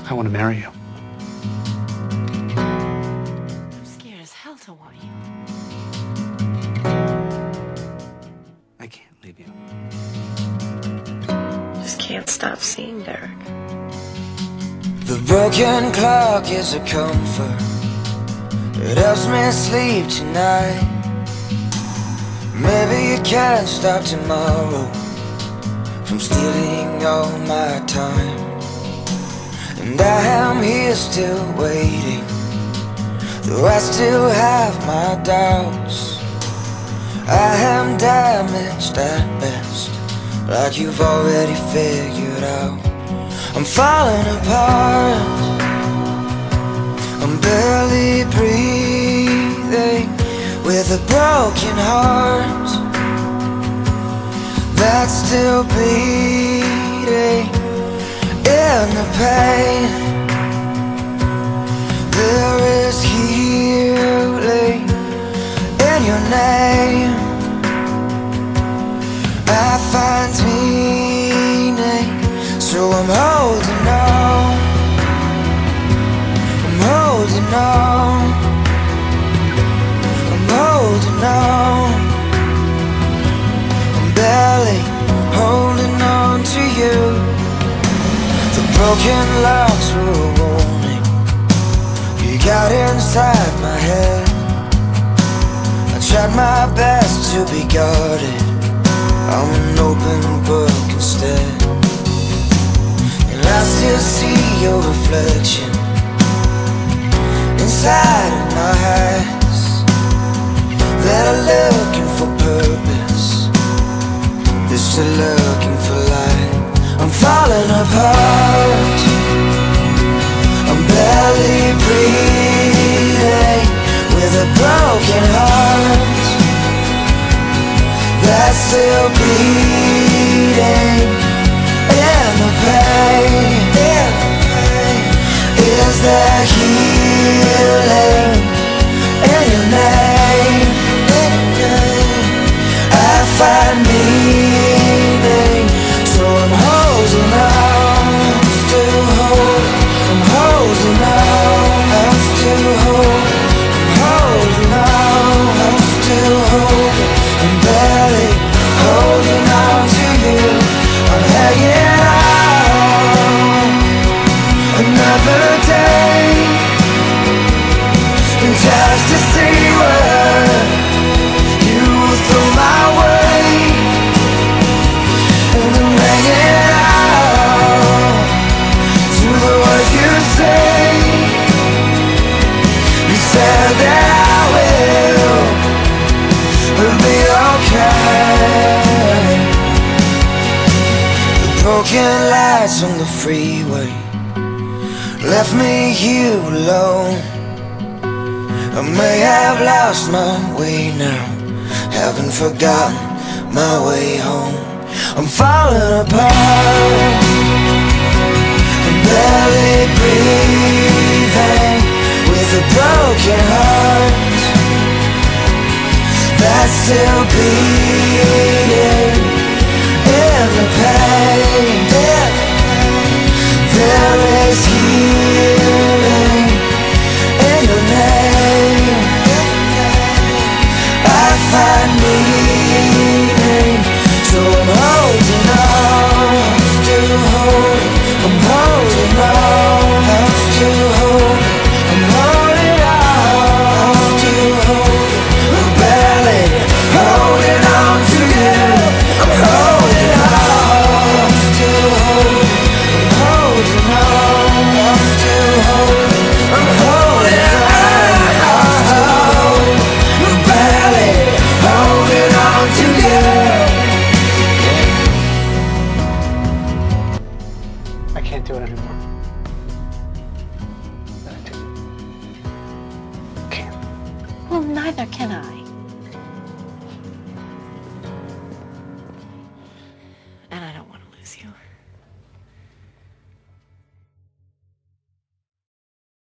I want to marry you. I'm scared as hell to want you. I can't leave you. Just can't stop seeing Derek. The broken clock is a comfort. It helps me sleep tonight. Maybe you can't stop tomorrow from stealing all my time. And I am here still waiting, though I still have my doubts. I am damaged at best, like you've already figured out. I'm falling apart, I'm barely breathing, with a broken heart that's still bleeding. In the pain, there is healing in your name. I find meaning, so I'm holding on, I'm holding on, I'm holding on. I'm barely holding on to you. The broken locks were a warning. You got inside my head. I tried my best to be guarded. I'm an open book instead. And I still see your reflection inside of my eyes, that are looking for purpose, they're still looking for light. I'm falling apart, I'm barely breathing, with a broken heart that's still bleeding. In the pain, is there healing in your name? I find meaning, so I'm holding on, I'm still holding, I'm holding on, I'm still holding, I'm holding on, I'm still holding, I'm barely holding on to you. I'm hanging on another day, and just to see what you throw my way. And I'm hanging out to the words you say. You said that I will be okay. The broken lights on the freeway left me here alone. I may have lost my way now, haven't forgotten my way home. I'm falling apart, I'm barely breathing, with a broken heart that's still bleeding. In the pain, there is healing in your name. I find meaning, so I'm holding on, I'm still holding, I'm holding on, I'm still holding, I'm holding on, I'm still holding, I'm barely holding on to you. I'm holding on, I'm still holding, I'm holding on, I'm still holding, I'm holding on, I'm still holding, I'm barely holding on to you. I can't do it anymore. I just can't. Well, neither can I.